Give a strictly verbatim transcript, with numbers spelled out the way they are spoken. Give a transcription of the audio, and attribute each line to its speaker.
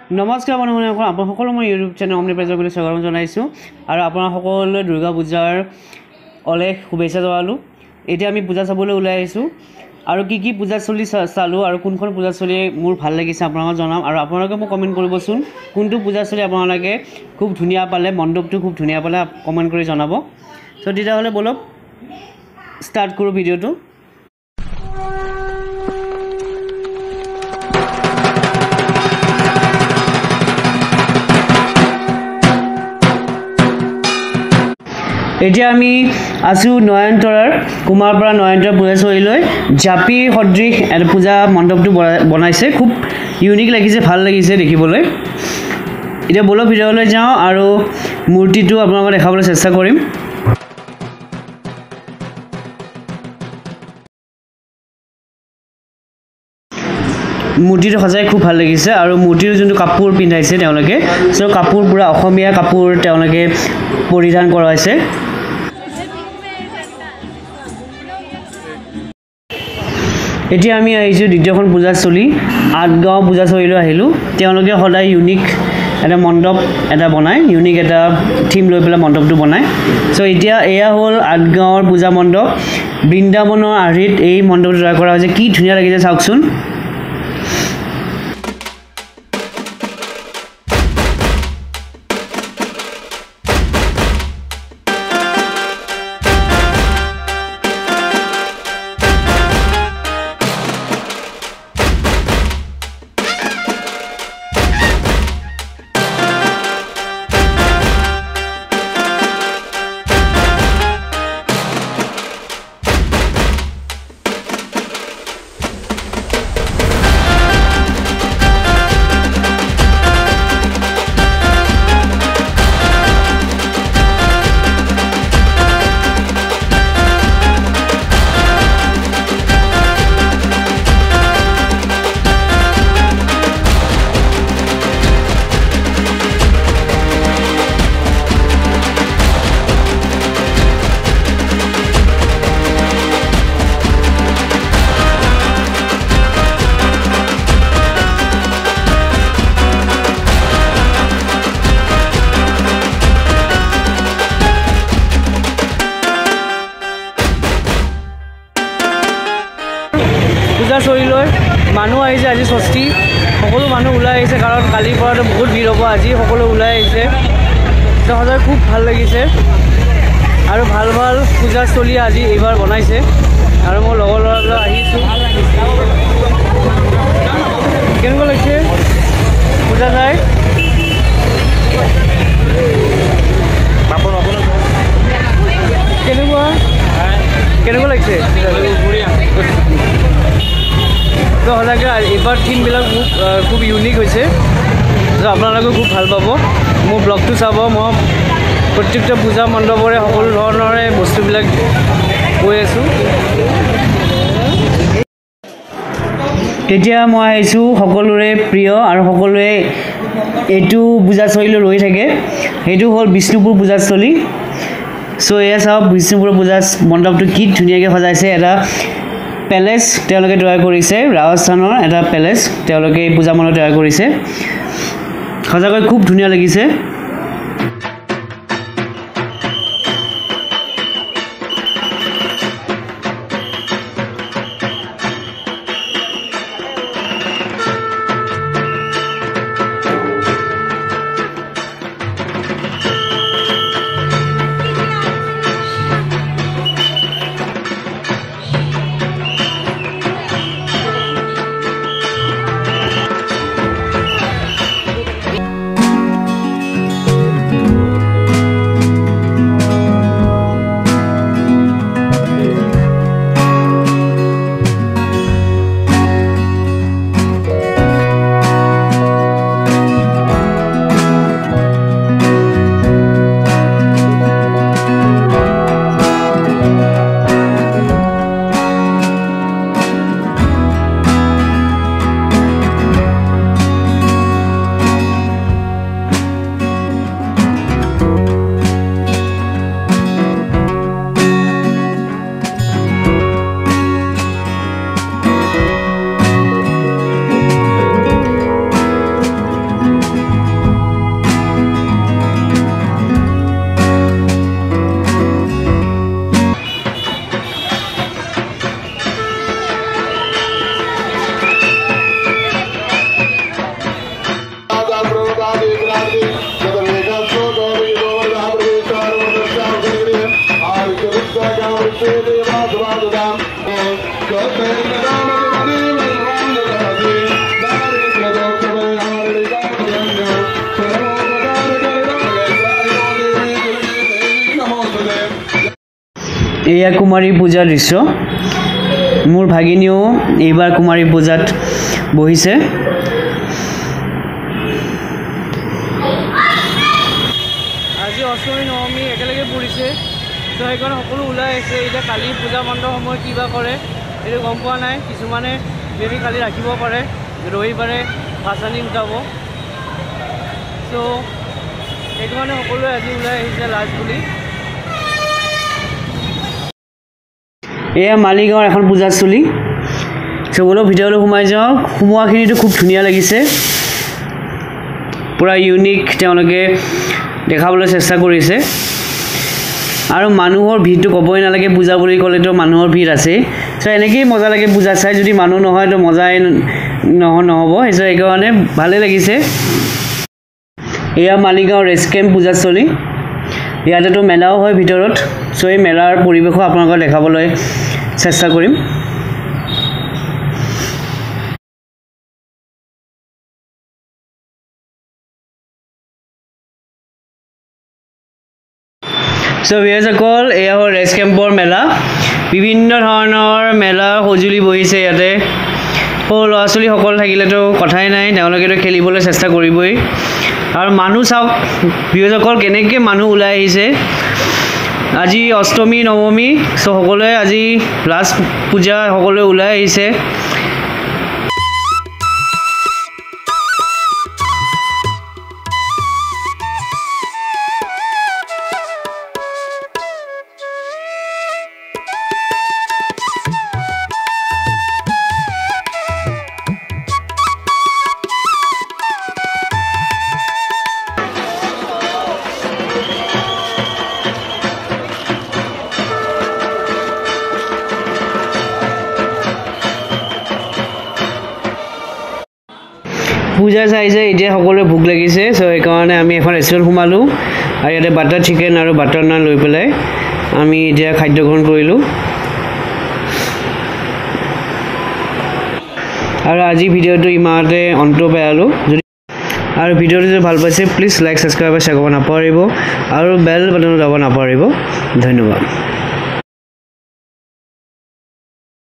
Speaker 1: নমস্কাৰ বন্ধুসকল, আপোনালোক সকলো মই ইউটিউব চেনেল অমনিপ্ৰেজেণ্ট বুলি স্বাগতম জনাইছোঁ আৰু আপোনালোক সকলোলৈ দুৰ্গা পূজাৰ অলেখ শুভেচ্ছা জনালোঁ। এতিয়া আমি পূজা চাবলৈ ওলাই আহিছোঁ আৰু কি কি পূজা চলি চালোঁ আৰু কোনখন পূজা চলি মোৰ ভাল লাগিছে আপোনালোকক জনাম আৰু আপোনালোকে মোক কমেণ্ট কৰিবচোন কোনটো পূজা চলি আপোনালোকে খুব ধুনীয়া পালে, মণ্ডপটো খুব ধুনীয়া পালে কমেণ্ট কৰি জনাব। চ' তেতিয়াহ'লে বলক ষ্টাৰ্ট কৰোঁ ভিডিঅ'টো। এতিয়া আমি আছোঁ নয়নতৰাৰ কুমাৰপাৰা নয়নতৰা পূজাস্থলীলৈ জাপি সদৃশ এটা পূজা মণ্ডপটো বনাইছে, খুব ইউনিক লাগিছে, ভাল লাগিছে দেখিবলৈ। এতিয়া বলক ভিডিঅ'লৈ যাওঁ আৰু মূৰ্তিটো আপোনালোকক দেখাবলৈ চেষ্টা কৰিম। মূৰ্তিটো সজাই খুব ভাল লাগিছে আৰু মূৰ্তিৰ যোনটো কাপোৰ পিন্ধাইছে তেওঁলোকে, চ' কাপোৰ পূৰা অসমীয়া কাপোৰ তেওঁলোকে পৰিধান কৰাইছে। এতিয়া আমি আহিছোঁ দ্বিতীয়খন পূজাস্থলী আঠগাঁও পূজাস্থলীলৈ আহিলোঁ। তেওঁলোকে সদায় ইউনিক এটা মণ্ডপ এটা বনায়, ইউনিক এটা থিম লৈ পেলাই মণ্ডপটো বনায়। চ' এতিয়া এয়া হ'ল আঠগাঁৱৰ পূজা মণ্ডপ, বৃন্দাবনৰ আৰ্হিত এই মণ্ডপটো তৈয়াৰ কৰা হৈছে। কি ধুনীয়া লাগিছে চাওকচোন। পূজাস্থলীলৈ মানুহ আহিছে, আজি ষষ্ঠী, সকলো মানুহ ওলাই আহিছে কাৰণ কালিৰ পৰাতো বহুত ভিৰ হ'ব। আজি সকলো ওলাই আহিছে, সদায় খুব ভাল লাগিছে আৰু ভাল ভাল পূজাস্থলী আজি এইবাৰ বনাইছে আৰু মোৰ লগৰ ল'ৰাবিলাক আহিছোঁ। কেনেকুৱা লাগিছে পূজা চাই? কেনেকুৱা কেনেকুৱা লাগিছে? তো সঁচাকৈ এইবাৰ থিমবিলাক খুব খুব ইউনিক হৈছে, তো আপোনালোকেও খুব ভাল পাব। মোৰ ব্লগটো চাব, মই প্ৰত্যেকটা পূজা মণ্ডপৰে সকলো ধৰণৰে বস্তুবিলাক কৈ আছোঁ। এতিয়া মই আহিছোঁ সকলোৰে প্ৰিয় আৰু সকলোৱে এইটো পূজাস্থলীলৈ ৰৈ থাকে, সেইটো হ'ল বিষ্ণুপুৰ পূজাস্থলী। চ' এয়া চাওক বিষ্ণুপুৰ পূজা মণ্ডপটো কি ধুনীয়াকৈ সজাইছে। এটা পেলেচ তেওঁলোকে তৈয়াৰ কৰিছে, ৰাজস্থানৰ এটা পেলেচ তেওঁলোকে এই পূজা মণ্ডপ তৈয়াৰ কৰিছে, সঁচাকৈ খুব ধুনীয়া লাগিছে। এয়া কুমাৰী পূজাৰ দৃশ্য মোৰ ভাগিনীও এইবাৰ কুমাৰী পূজাত বহিছে আজি অষ্টমী নৱমী একেলগে পৰিছে তো সেইকাৰণে সকলো ওলাই আহিছে এতিয়া কালি পূজা মণ্ডপ সময় কিবা কৰে এইটো গম পোৱা নাই কিছুমানে বেবি কালি ৰাখিব পাৰে ৰবিবাৰে ভাচানি উঠাব তো সেইকাৰণে সকলোৱে আজি ওলাই আহিছে লাজ বুলি এয়া মালিগাঁৱৰ এখন পূজাস্থলী চবলৈও ভিতৰলৈ সোমাই যাওঁ সোমোৱাখিনিতো খুব ধুনীয়া লাগিছে পুৰা ইউনিক তেওঁলোকে দেখাবলৈ চেষ্টা কৰিছে আৰু মানুহৰ ভিৰটো ক'বই নালাগে পূজা বুলি ক'লেতো মানুহৰ ভিৰ আছে চ' এনেকেই মজা লাগে পূজা চাই যদি মানুহ নহয় তো মজাই নহ নহ'ব সেইটো সেইকাৰণে ভালেই লাগিছে এয়া মালিগাঁও ৰেষ্ট কেম্প পূজাস্থলী ইয়াতেতো মেলাও হয় ভিতৰত চ' এই মেলাৰ পৰিৱেশো আপোনালোকক দেখাবলৈ চেষ্টা কৰিম চ' ভিউৱাৰ্ছসকল এয়া হ'ল ৰেষ্ট কেম্পৰ মেলা বিভিন্ন ধৰণৰ মেলা সঁজুলি বহিছে ইয়াতে সৰু ল'ৰা ছোৱালীসকল থাকিলেতো কথাই নাই তেওঁলোকেতো খেলিবলৈ চেষ্টা কৰিবই আৰু মানুহ চাওক ভিউৱাৰ্ছসকল কেনেকৈ মানুহ ওলাই আহিছে আজি অষ্টমী নৱমী চ' সকলোৱে আজি লাষ্ট পূজা সকলোৱে ওলাই আহিছে পূজা চাইছে এতিয়া সকলোৱে ভোক লাগিছে চ' সেইকাৰণে আমি এখন ৰেষ্টুৰেণ্ট সোমালোঁ আৰু ইয়াতে বাটাৰ চিকেন আৰু বাটাৰ নান লৈ পেলাই আমি এতিয়া খাদ্য গ্ৰহণ কৰিলোঁ আৰু আজি ভিডিঅ'টো ইমানতে অন্ত পেলালোঁ যদি আৰু ভিডিঅ'টো যদি ভাল পাইছে প্লিজ লাইক ছাবস্ক্ৰাইব আৰু শ্বেয়াৰ কৰিব নাপাহৰিব আৰু বেল বাটনটো দাব নাপাহৰিব ধন্যবাদ